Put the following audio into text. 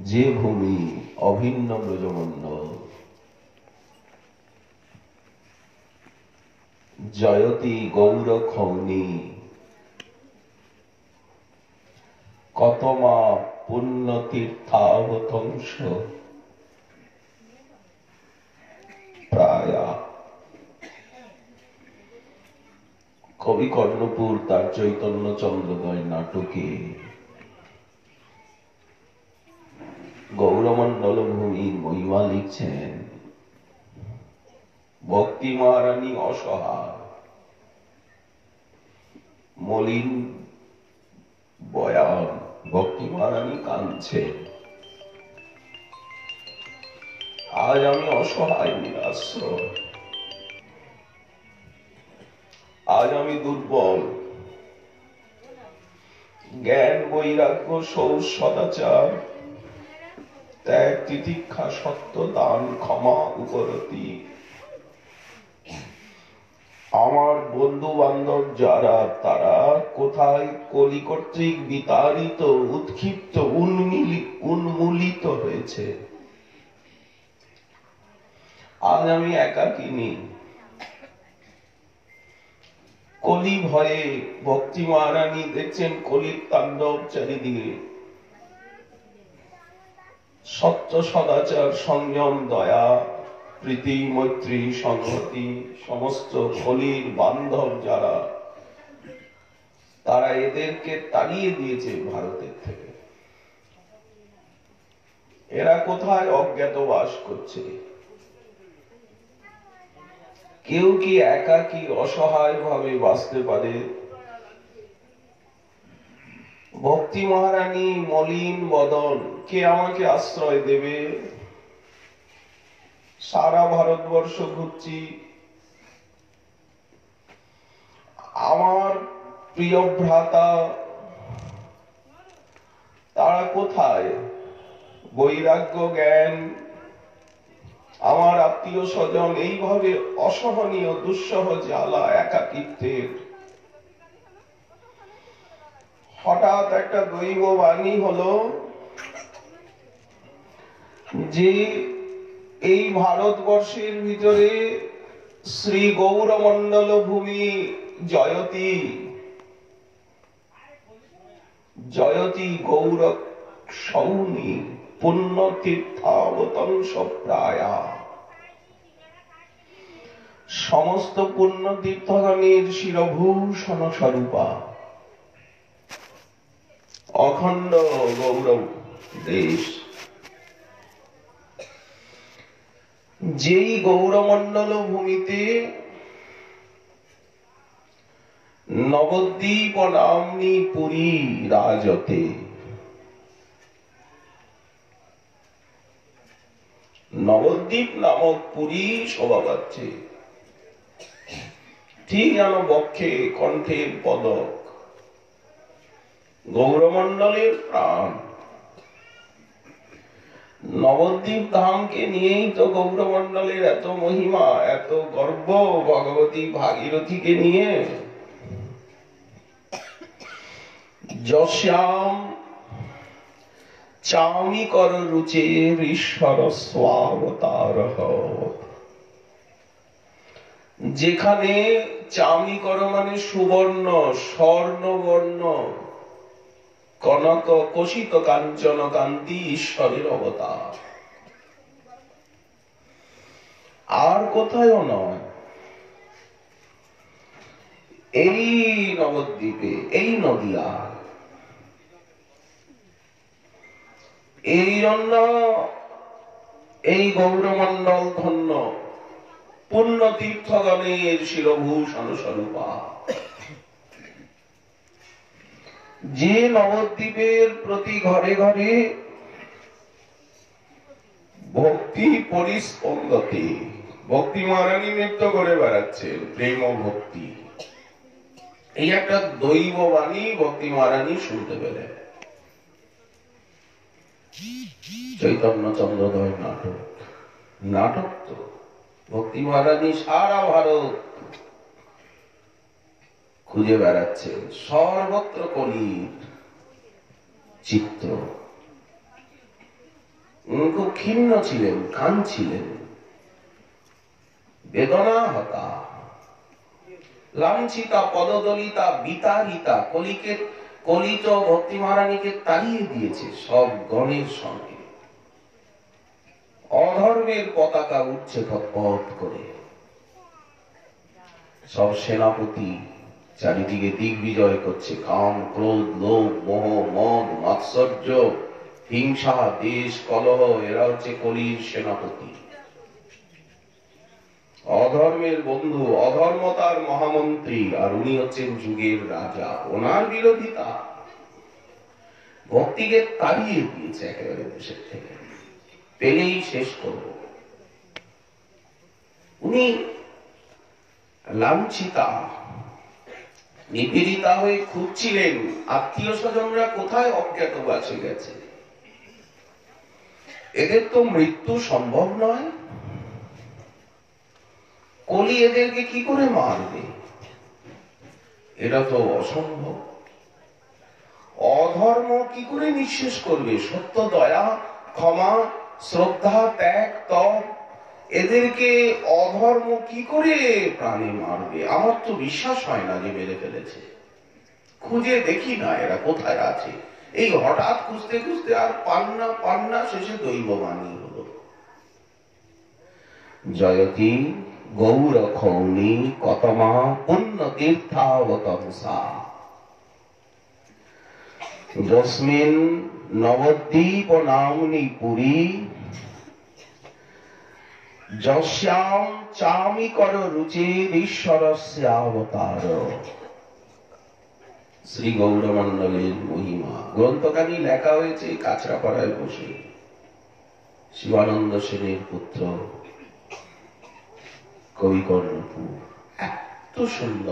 যে ভূমি অভিন্ন ব্রজমণ্ডল, জয়তি গৌর খৌনি, কতমা পুণ্য তীর্থাবতংশ প্রায়া। কবি কর্ণপুর তার চৈতন্য চন্দ্রোদয় নাটকে গৌরমণ্ডল ভূমির মহিমা লিখছেন। ভক্তি মহারানী অসহায়, মলিন বয়ান, ভক্তি মহারানী কাঁদছে। আজ আমি অসহায় নিরাশ্রয়, আজ আমি দুর্বল। জ্ঞান বৈরাগ্য সৌর সদাচার ত্যাগ তিতিক্ষা সত্য দান ক্ষমা উপরতি আমার বন্ধু বান্ধব যারা, তারা কোথায় কলি কর্তৃক বিতাড়িত, উৎক্ষিপ্ত, উন্মূলিত হয়েছে। আজ আমি একাকিনী। কলি ভয়ে ভক্তি মহারানী দেখছেন কলির তাণ্ডব চারিদিকে। সত্য সদাচার সংযম দয়া প্রীতি মৈত্রী সংহতি সমস্ত কলির বান্ধব যারা, তারা এদেরকে তাড়িয়ে দিয়েছে ভারতের থেকে। এরা কোথায় অজ্ঞাতবাস করছে। কেউ কি একাকী অসহায় ভাবে বাঁচতে পারে? ভক্তি মহারানী মলিন বদন, কে আমাকে আশ্রয় দেবে? সারা ভারতবর্ষ ঘুরছি, আমার প্রিয় ভ্রাতা তারা কোথায়? বৈরাগ্য জ্ঞান, আমার আত্মীয় স্বজন, এইভাবে অসহনীয় দুঃসহ জ্বালা একাকিত্বের। হঠাৎ একটা দৈব বাণী হলো যে এই ভারতবর্ষের ভিতরে শ্রী গৌরমণ্ডল ভূমি জয়তী, জয়তী গৌর সৌনি পুণ্য তীর্থাবতংশ প্রায়া। সমস্ত পুণ্য তীর্থগণের শিরভূষণ স্বরূপা অখণ্ড গৌরব দেশ। যেই গৌরমণ্ডল ভূমিতে নবদ্বীপ নাম্নী পুরী রাজতে, নবদ্বীপ নামক পুরী শোভা পাচ্ছে। ঠিক যেন বক্ষে কণ্ঠের পদক, গৌরমণ্ডলের প্রাণ। নবদ্বীপ ধামকে নিয়েই তো গৌরমণ্ডলের এত মহিমা, এত গর্ব। ভগবতী ভাগীরথীকে নিয়ে যশ্যাম চামি কর রুচের ঈশ্বর স্বাবতার। যেখানে চামি কর মানে সুবর্ণ, স্বর্ণবর্ণ, কনক কোশিত কাঞ্চন কান্তি ঈশ্বরের অবতার। আর কোথায়ও নয়, এই নবদ্বীপে, এই নদিয়া। এই জন্য এই গৌরমণ্ডল ধন্য, পুণ্য তীর্থগণের শিরভূষণ স্বরূপা। যে নবদ্বীপের প্রতি ঘরে ঘরে ভক্তি পরিস্পন্দতে, ভক্তি মহারানী নৃত্য করে বেড়াচ্ছেন প্রেম ও ভক্তি। এই একটা দৈব বাণী ভক্তি মহারানী শুনতে পেলেন। চৈতন্য চন্দ্রোদয় নাটক, নাটক তো ভক্তি মহারানী সারা ভারত খুঁজে বেড়াচ্ছেন। সর্বত্র কলির চিত্র। খুব ক্ষীণ ছিলেন, কাঁদছিলেন, বেদনা হতা, লাঞ্ছিতা পদদলিতা বিতাড়িতা। কলি তো ভক্তি মহারানীকে তাড়িয়ে দিয়েছে সব গণের সঙ্গে। অধর্মের পতাকা উঠছে পথ করে, সব সেনাপতি চারিদিকে দিগ্বিজয় করছে। কাম, ক্রোধ, লোভ, মোহ, মদ, মাৎসর্য, হিংসা, দেশ কলহ, এরা হচ্ছে কলির সেনাপতি। অধর্মের বন্ধু, অধর্মতার মহামন্ত্রী, আর উনি হচ্ছেন যুগের রাজা। ওনার বিরোধিতা ভক্তিকে তাড়িয়ে দিয়েছে একেবারে দেশের থেকে, পেলেই শেষ করব। উনি লাঞ্ছিতা, নিপীড়িতা হয়ে খুঁজছিলেন আত্মীয় স্বজনরা কোথায় অজ্ঞাতবাসে গেছে। এদের তো মৃত্যু সম্ভব নয়, কলি এদেরকে কি করে মারবে, এটা তো অসম্ভব। অধর্ম কি করে নিঃশেষ করবে, সত্য, দয়া, ক্ষমা, শ্রদ্ধা, ত্যাগ, তপ, এদেরকে অধর্ম কি করে প্রাণে মারবে? আমার তো বিশ্বাস হয় না যে মেরে ফেলেছে। খুঁজে দেখি না এরা কোথায় আছে। এই হঠাৎ খুঁজতে খুঁজতে আর পান না, শেষে দৈববাণী হলো, জয়তী গৌর খৌনি কতমা পুণ্য তীর্থাবতংসা যস্মিন নবদ্বীপ নাম্নি পুরী যস্যাম চামি কর রুচির ঈশ্বরস্য অবতার। শ্রী গৌরমণ্ডলের মহিমা গ্রন্থখানি লেখা হয়েছে কাছড়াপাড়ায় বসে, শিবানন্দ সেনের পুত্র কবি কর্ণপুর। এত সুন্দর